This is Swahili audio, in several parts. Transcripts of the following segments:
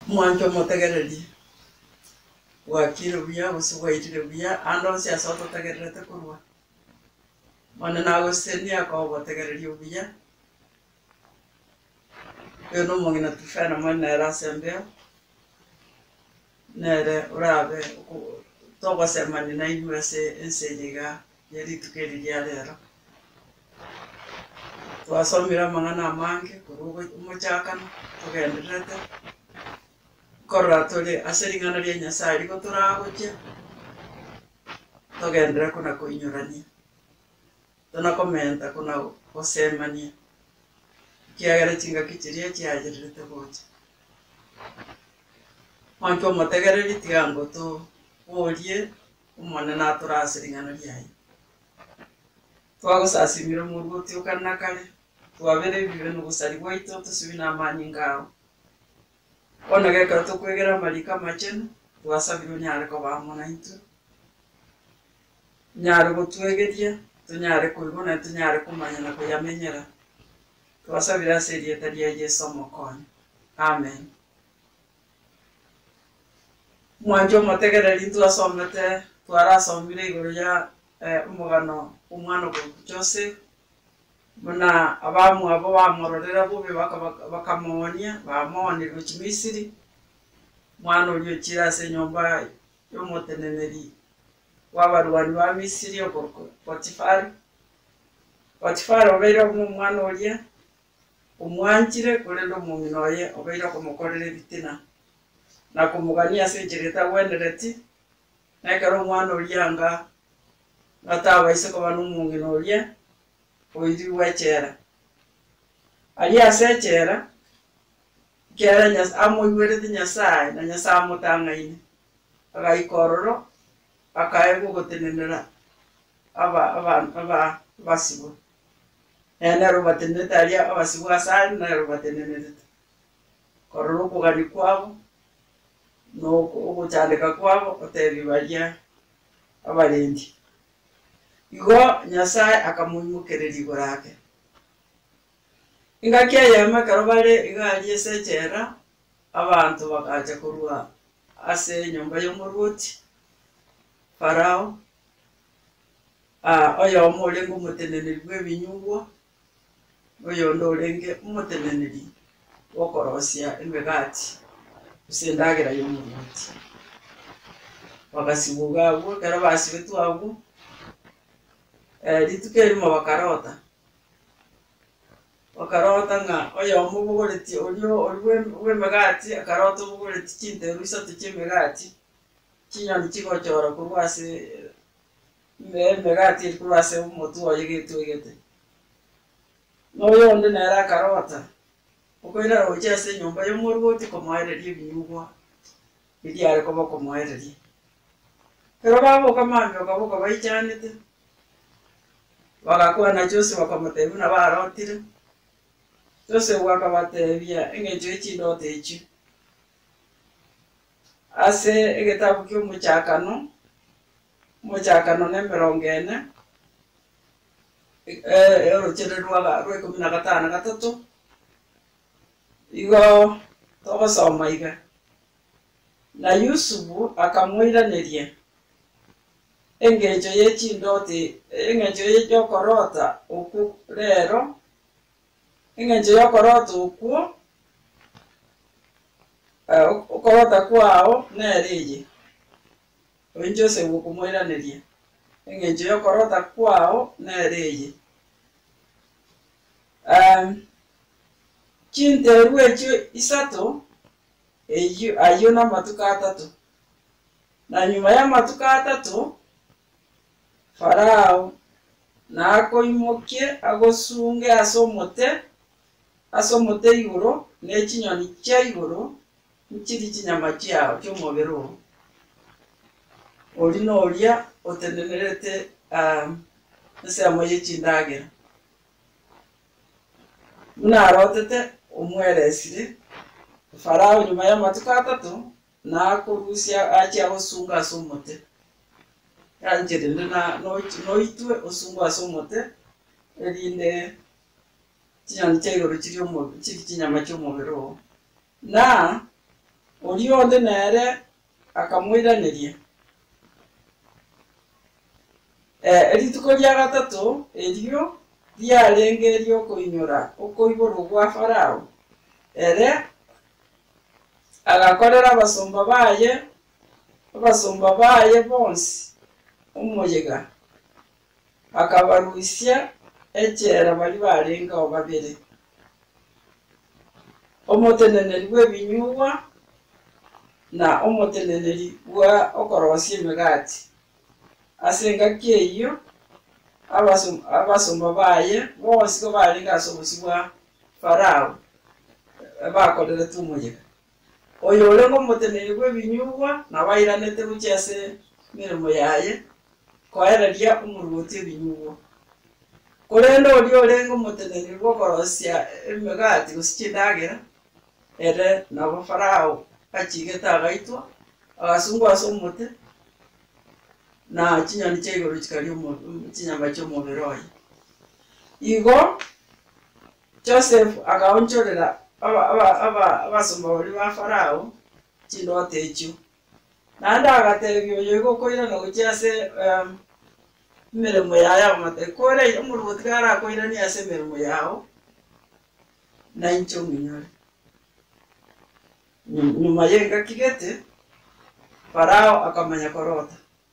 mwancho motegereri wakire buya gusubwaitire buya ando siasa totegererete kurwa mwana nago senia ko botegereri buya yo no mongina tufana mwana era sembea nere urabe togo semani na USA ensejega yari tukeri rero twasomira mangana mange kurugo umuchakano tugenderete korra tole aseringana rya Nyasaye riko turagoje tugendera kuna kuinyurania tunakomenta kuna kusemania kiagera chinga kichiria kiajerete goje mancho motegereri tigango to orie umone na turasiringana ryayi twagosasimira murugo tiukana kare twabere bibe no gusari gwaito tusubina amanyi ngao ona geka tukwegera marika macheno twasabiro nyare ko bamona into nyare gutwegeria tunyare kuibona tunyare kumanya na kuyamenyera twasabira serie taria Yesu mokoni amen mwanjo motegereri twasomete twarasomire iguru ya umugano umwana go Joseph muna abamu abo bamororera bube bakamonia bamoni ruchimisiri mwana uri kirase nyomba yo moteneneri wabarwani ba Misiri yo Potifari obeira mu mwana uri umwanjire kurendo mu minoye obeira kumukorera bitina na kumugania sejereta wendereti nakaro mwana uri anga ngatawa iseko banu mungino uri oiri wechera ali asechera kera nyas amoywerete Nyasaye na Nyasaye mutangaine agaikororo akaego gotenenera aba basibu ene rubatenete ali abasibu asali na rubatenenete kororo kugani kwabo no okuchandika kwabo otebi balia abarendi igo Nyasaye akamunyukereri gorake ingakia yema karobare igali esechera abantu bakaje kurwa ase nyumba y'omuruti Farao oyo omulengo muteneneri bwebinyugwa oyo ndolenge umuteneneri wokorosia emegati usendagira y'omuruti wakasibuga abo karabasi betu abo litukeri mo bakarota nga oyo mubugoreti olyo olwe megati akarota mubugoreti kinte ruisa tukimegati kinyani kikochora kurwase megati kurwase umutu oyegetwegete noyo onde nera karota okoira rochese nyumba y'omurugoti komoererie binyugwa bidiare kobo komoererie pero babo kamambyo kaboka baichanete wakakuwa na Joseph wakamutebi na barotire Joseph wakabatebia engejo ekindote echi ase egetabu ky'omuchakano n'emirongene erochererwaga rwe 15 igo togosoma iga na Yusufu akamwiraneria engejo yekindote engejo yejokorota oku rero engejo yokorota oku okorota kwao nereye onjose okumwiraneria engejo yokorota kwao nereye kinterwe ekyo isato eyo ayo na matuka 3 na nyuma ya matuka 3 Farao nako imoke agosunge asomote iguru n'ekinyoni kya iguru nkiri kinyama kyao ky'omubiro oli n'olya otenenerete nsemo y'ekindagera munarotete omweresire Farao nyuma ya matuka 3 nako rusia akyagosunga asomote yanjere na noitwe osungu asomote erinde kinyani cy'iguru kiri kinyama cy'omubiro na Orio onde nere akamwiraniria. Erituko rya gatatu erio riarengerio kuinyura uko iguru gwa Farao. Agakorera abasumba baye bonsi umuyiga. Akabaruisia echera bari barenga babiri. Omoteneneri bw'ebinyugwa na omoteneneri bwa okorosia emigati. Asenga kieyo abasumba baye bonsi ko barenga asobosibwa Farao bakorera tumuyiga. Oyo olengo omoteneneri bw'ebinyugwa nabairanete buchese mirimo yaye koereria omuruguti ebinyugwa. Korenda orio olengo omoteneneri bw'okorosia emigati gosikia endagera nabo Farao achigete agaitwa agasungwa ase omote na chinyoni chia igoro chikari chinyama chiomobere oye. Igo Joseph agaonchorera abasumba bari ba Farao chindote echio. Nanda agatebia oyo igokoirana gochia ase emirimo yaye amate kore omuruguti garakoirania ase emirimo yao na incho ng'inyore. Nyuma yenga kigete Farao akamanya korota.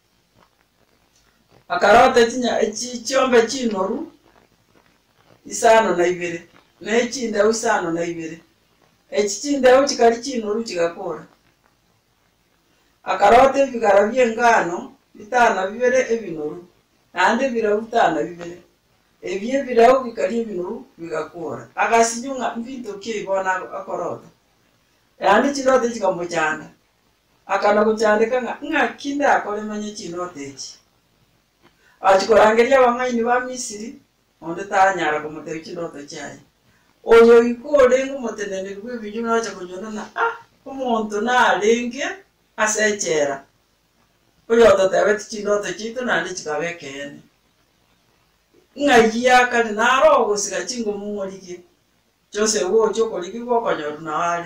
Akarota chiombe chinoru isano na ibere. Na echindeu isano na ibere. Echichindeu chikari chinoru chigakora. Akarota ebigara by'engano bitana bibere ebinoru. Nande birau bitana bibere. Ebye birau bikari ebinoru bigakora. Agasinyunga mbinto kibona akorota. Yandi chirote chikamuchanda. Akana kuchandika kinda akore manye chirote echi. Achikorangeria bang'aini ba Misiri onde tanyara kumutera chirote chaye. Oyo ikore ngomoteneneri bw'ebinyugwa acha kunyona omonto narenge asechera. Oyo tatebe chirote chitu nandi chikabekene. Ng'ayia kali naro gusika chingo mumorike. Jose wo chokoriki gokonyoru nawale.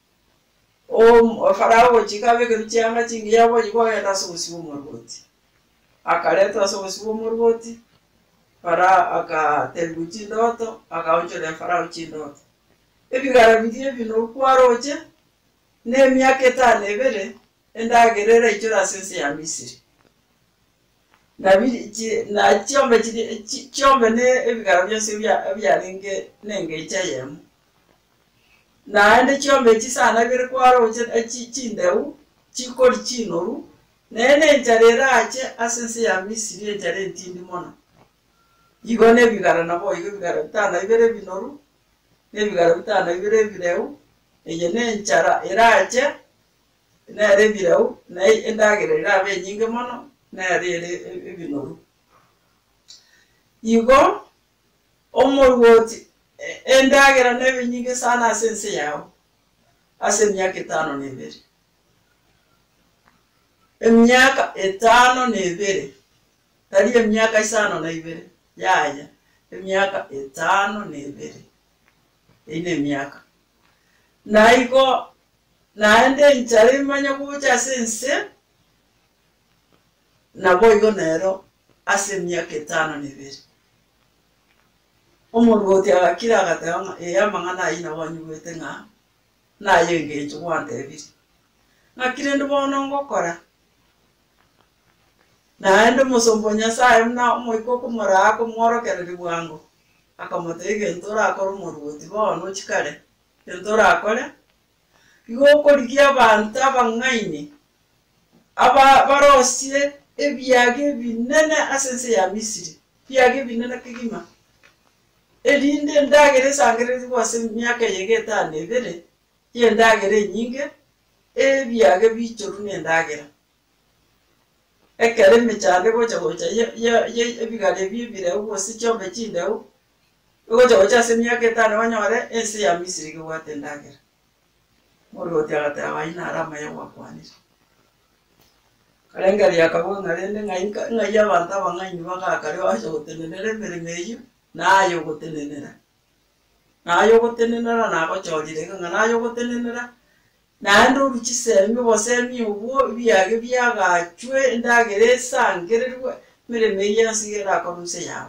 Farao chikabeke ruchianga chingi yabo yigwenda sobusibo muruguti. Akaletwa sobusibo muruguti. Farao akatebu chindoto, akaonchora Farao chindoto. Ebigara bigiye bino kwaroche n'emyaka 5 ebere endagerera ichora sense ya Misiri. Na chiombe ne ebigara byose byarenge nenge ichayemu. Na ende chiombe chisana bere kwaroche chindeu chikori chinoru nene njarera ache asense ya Misiri njare ntindi mona. Igo ne bigara nabo igo bigara bitana ibere binoru ne bigara bitana ibere bireu eye ne nchara irache ne re bireu na endagere irabe nyinge mono na re binoru. Igo omoruoti endagera nebe nyinge sana asense yao ase myaka 5 nebere. Emyaka 5 nebere tari emyaka 5 na ibere yaya emyaka 5 nebere ine myaka na iko naende nchari manya kucha sense na boigo nero ase myaka 5 nebere. Omuruguti agakira agatanga eyamang'ana ina wanyugwete na yenge chwante ebiri. Ngakire ndibono ngokora. Na endo musombo Nyasaye na moiko kumora kumworokereri bwango. Akamotege ntora akora omuruguti bono chikare. Ntora akore. Igo korigia abantu abang'aini. Barosie ebyage binene asense ya Misiri. Byage binene kigima. Erinde ndagere sangerezi kwase myaka yege 5 ebere. Ye ndagere nyinge ebyage bichoru ne ndagera. Ekere mechande gocha ye ebigare bibire ubose chombe chindeu. Gocha se myaka 5 wanyore ense ya Misiri gwate ndagera. Muruguti agata abaina arama ya wakwanira. Karengari yakabona rende ng'aya abantu abang'aini bagakare baje gutenenera emirimo eyo nayo gutenenera nago chorire ng'a nayo gutenenera na ndo rukisemi bosemi ubu byage byagachwe ndagere sangererwe mere meya sigera konse yawe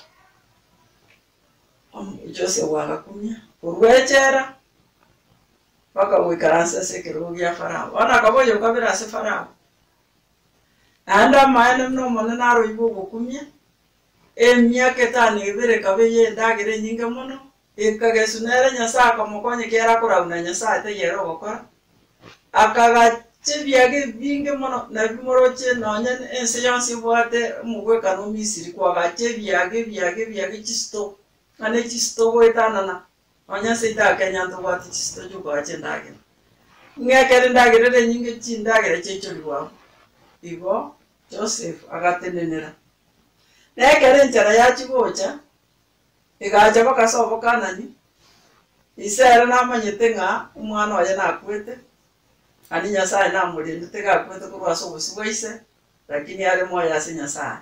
Jose wagakumya urwechera baka wikaransa sekero ya farao ona kaboyo kabira se farao anda maana no mona naro ibugo kumya emyaka etano ibere kabeye ndagere nyinga muno ikagesunere nyasaka mukonye kera kurauna nyasate yero gokora akagache byage binge muno na bimoroche nonye ense yonsi bwate mugwe kanu misiri kwa gache byage chisto ane chisto goitanana onya seita kenya ndo bwate chisto jugo ache ndagere ngekere ndagere nyinge chindagere checho liwa ibo Joseph agatenenera nekere nchara ya chigocha igacha bakasobo kanani isera namanyete nga umwana waje nakwete ani nyasaye namurinde tega kwete kurwaso busibwaise lakini yale moya ase nyasaye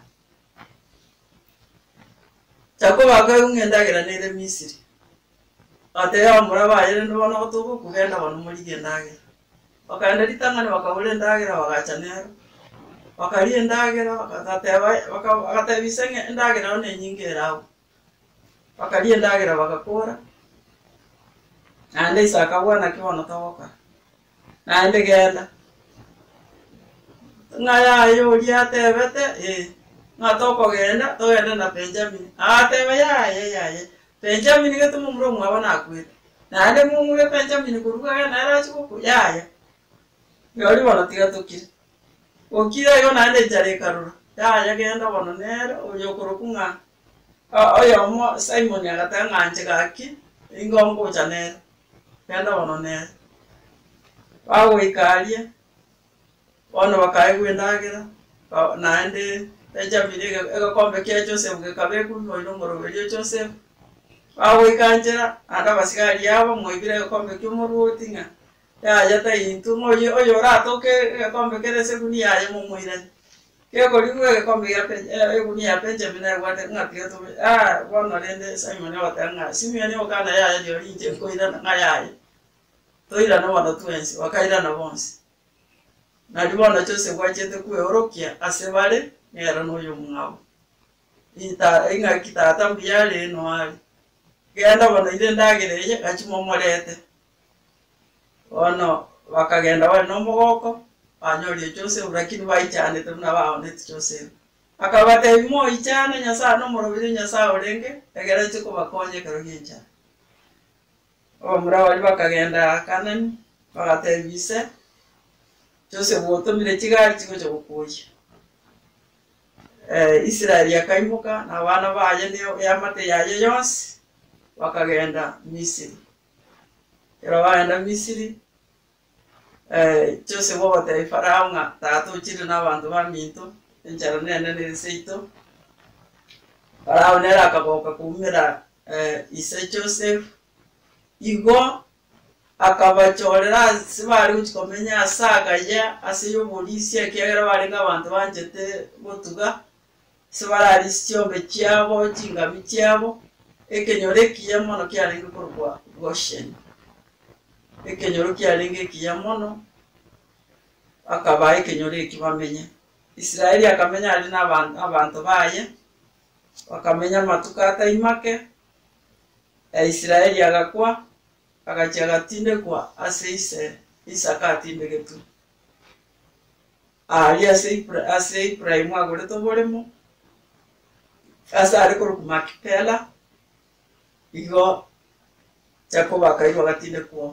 chako bakayungendagira nere Misiri ateya muraba yere ndobona otugo kugenda bano muri gendage bakaenda litangane bakabule ndagira bagacha nero bakari ndagira bakatebisenge ndagira one nyingerawo bakari ndagira bagakora ande isaka bwana kibono tawoka ande genda ngaya yo liatebete ngatoko genda toyenda na Benjamin atebe ya Benjamin getumu mro mwabona akwete nande mumure Benjamin kuruga na rachiko ya yori bona tigatokire okira yo nande jare karura ya genda bono nero oyokorokunga oyo mo Simon yagatanga anje gaki ingombo chanero genda bono nero bawo ikalie bono bakaigwe ndagira nande Benjamin egakombe kya Joseph gekabeku no ngoroberio Joseph bawo ikanjera anda basigari yabo moibire egakombe ky'umurutinga yata intu moyo oyo rato ke egakombe kerese kunia ya mumuirani kego liwe egakombe ya kunia Benjamin wate ngapia to bono rende Simon watanga Simeon okana ya dio linje koira ngaya toira no wano twensi wakaira na bonsi na libona Joseph wachete kueorokia asebale nera no yo mungabo inga kitata mbiale no ali genda bono ile ndagereje gachimomorete ono wakagenda wali no mogoko anyori Joseph lakini waichane tuna baone Joseph akabate imo ichane nyasa no morobire nyasa orenge egera chiko bakonye karoginja omura wali bakagenda kanani bagatebise Joseph wotomire chigari chiko chokuye Israeli yakaimuka na wana baje ne yamate yaje yonsi wakagenda Misiri era baenda Misiri Joseph wote Farao nga tato chiri na bantu baminto enjara nene seito Farao nera akaboka kumira ise Joseph igo akabachorera sibari uchikomenya saga ya asiyo polisi akegera barenga abantu banjete botuga sibarari siombe cyabo kingami cyabo ekenyore kiyamono kyarenga korwa Goshen ekenyoro kyarenga kiyamono akabaye kenyore kibamenye Israeli akamenya ari n'abantu baye bakamenya matukata imake Israeli agakwa agachagatinde kwa aseise isakatinde getu ali ase Ibrahim agore to boremo asare ko kumakipela igo Jacob akairo gatinde kwa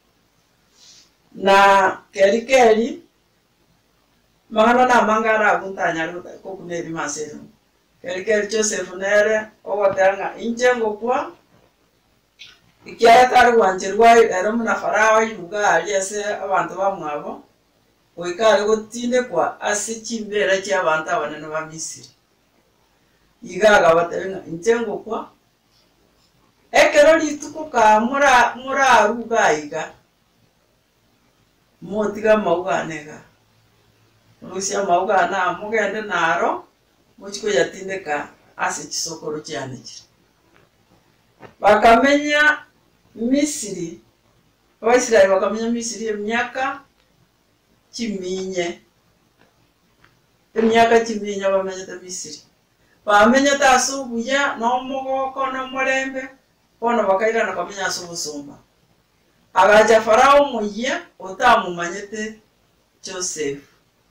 na keri magano na mangara abuntanya ko kuneri masero keri Joseph nere owatanga injengo kwa ikiaya taru wanjerwa ero muna Farao yuga aliase abantu bamwabo oikale gotinde kwa asichimbera kya abantu abanene ba Misiri igaga batenga injengo kwa ekero lituko ka mura ruga iga motiga mauganega Rusia maugana mugende naro muchiko yatindeka asichisokoro cyane bakamenya Misiri Abaisiraeli bakamenya Misiri emyaka kiminye. Emyaka kiminye bamenyete Misiri. Bamenyete asubuya n'omugoko n'omurembe bono bakairana kamenya asubusumba. Agaja Farao muye otamumanyete Joseph.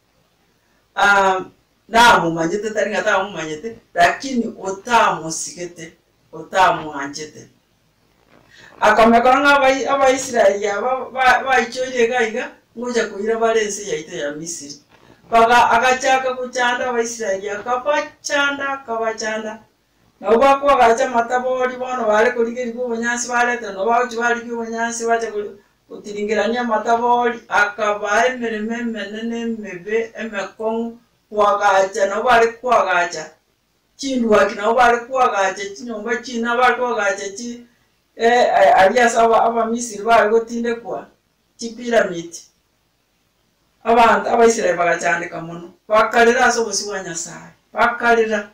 Namumanyete tari ngatamumanyete lakini otamusigete otamuanjete. Akamekora ng'abaisiraeli baichoire gaiga ngoja kuira balense yaite ya Misiri. Baga agachaka kuchanda abaisiraeli akabachanda. Nabo bakwagacha matabori bono bale kuligeri kubonyansi baleta no bauchi bali kubonyansi bacha kutiringirania matabori akabaye menene mebe emekong kwagacha no bale kwagacha chindu akina bale kwagacha chinyomba china bale kwagacha chi alias aba Misiri bale gotinde kwa chi pyramid. Abantu abaisiraeli bagachandika muno bakalira asobosi wa Nyasaye bakalira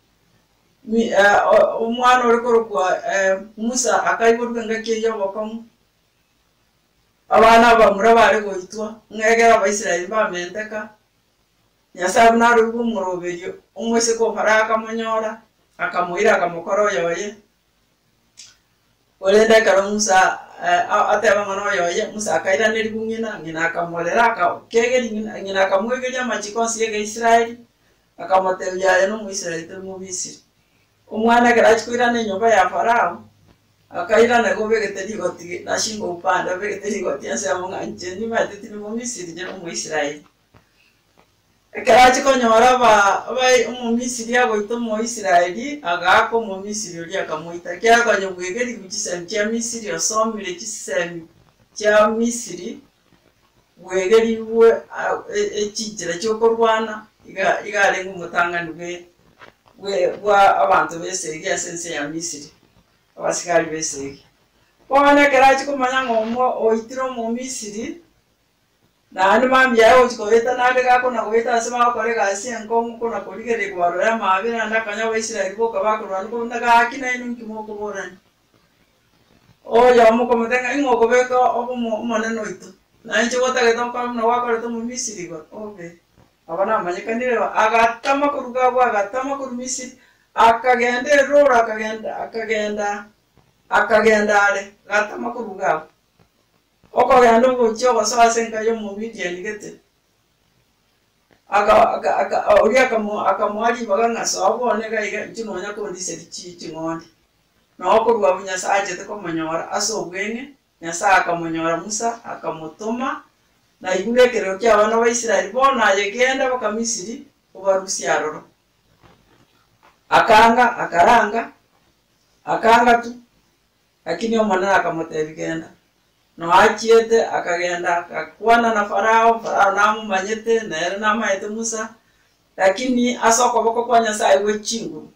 umwana orikorokwa Musa akaiborwa ngakeyo bokamu abana bamura bari goitwa ngegera abaisiraeli bamenteka Nyasaye narugo muroberio umwese ko faraka monyora akamuira akamukoro yoye olenda karo Musa ateba mano yoye Musa akaira nerigungina ngina akamolera kegeri ngina akamwegeria machikonsi yege Israeli akamotebya no mu Israeli mu Misiri. Umwana karachikwira nyumba ya Farao akaira nago begete ligoti nashingo upanda begete ligoti ase amunganje ni matete ni mu Misiri je mu Israeli. Karachiko nyora ba mu Misiri yago ito mu Israeli agako mu Misiri uri akamuita kya kanye bwegeri kuchisem kya Misiri osomire kisem kya Misiri bwegeri we ekijira cyokorwana igale ngumutangani bwa abantu besege asense ya Misiri abasikali besege bwana karachiko manya ngomo oitiro mu Misiri nani mambi yayo chikoeta nade kako na koeta asema kore gasi enkomu kuna koligere kwaro ya mabira ndakanya wa Israeli boka bakurwana ko ndaka akina inu kimoko borani oya muko mutenga ingoko beka obo moneno ito na nje gota geto kwa mna wakore to mu Misiri go obe abana manyekanire agatama kuruga bwa agatama ku Misiri akagende rora akagenda ale gatama kuruga oko gando gocho basaba senka yo mu media nigete uri akamwali baganga sabone gaiga kinonya ko ndise chingoni no ko rwa Nyasaye te ko manyora asobwene Nyasaye akamonyora Musa akamutoma na igulekero kya abana ba Israeli bona yegenda baka Misiri ubarusia roro akaranga tu lakini omwana akamotebigenda no achiete akagenda akakwana na Farao namumanyete na era namaete Musa lakini asoko boko kwa Nyasaye wechingu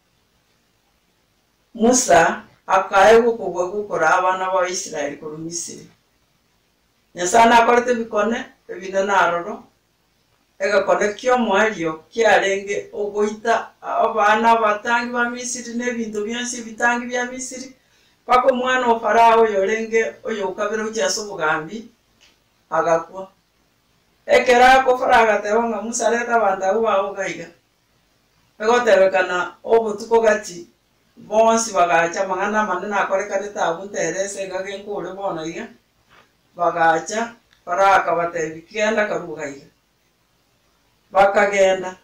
Musa akayewo kugwa gukora abana ba Israeli ku Misiri Nyasaye nakorete bikone ebinana aroro ega konekyo mwalio kyarenge ogoita abana batangi ba Misiri nebintu byansi bitangi bya Misiri pako mwana wa Farao yorenge oyo ukabira uchasobugambi agakwa ekera ko Farao gatebanga Musa leta banda uwa ogaiga ego tebekana obutuko gati bonsi bagacha mangana manena akorekane tabunterese gagenkure bona iga bagacha Farao akabatebikenda karugaiga bakagenda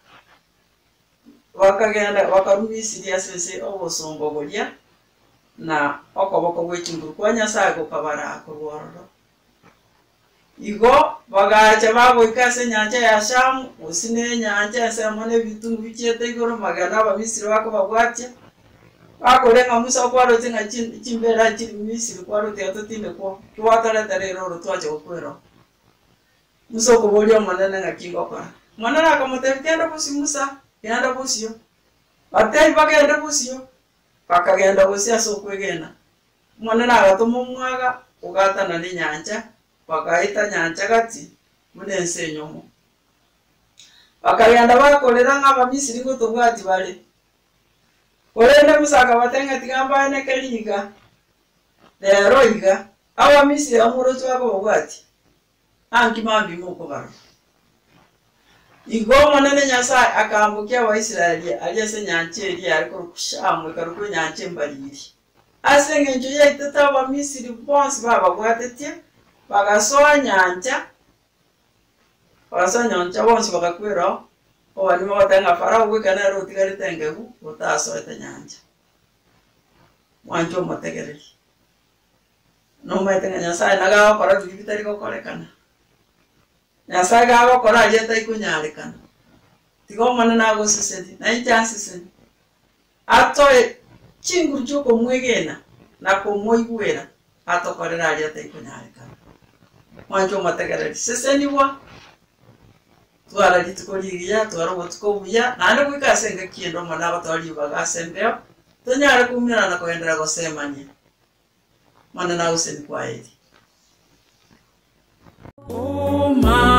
bakarumisiria sese obosongo bolia na okoboko gwechinguru kwa Nyasaye gukabara kurworo igo bagacha bagoikase nyanja ya Shamu usine nyanja yasemone bitungu bichete igoro magana ba Misiri bako bagwatia bakorenga Musa kwaro tinga chimbera chiri Misiri kwaro teatotinde ko twatara tarero twaje okwero Musa kobolio manana ngakingo kwa manana akamutebikenda busi Musa yanda busio batei bagenda busio bakagenda busi asokwegena manana agatomo mwaga ugatana ni nyanja bakaita nyanja gati munense nyomo bakagenda bakolera ngaba Misiri gutubwati bale orenda Musa akabatenga tigamba ene keliga lero iga awa Misiri amuro twako bwati anki mambi muko baro igoma nene Nyasaye akambukia Waisiraeli aliyese nyancheri ariko kushamwe karuko nyanche mbaliri asenge njo yitata wa Misiri bonse baba bwatetie bagasoa nyanja bonse bagakwira obani batanga farao wekana rotigari tengebu utaso ete nyanja mwanjo motegereri no maitenga Nyasaye nagawa kora bibitari ko korekana Nyasaye gawa kora yeta ikunyarikana tigo mana nago sesedi na ichansi sen atoe chinguru chuko mwegena na ko moiguera atokorera yeta ikunyarikana mwanjo motegereri seseni wa twara litukoligia twara botukobuya nande kwikasenga kiendo mana batwali bagasembeo tonyara kumira na koendera gosemanye mana na useni kwa hili. Oh my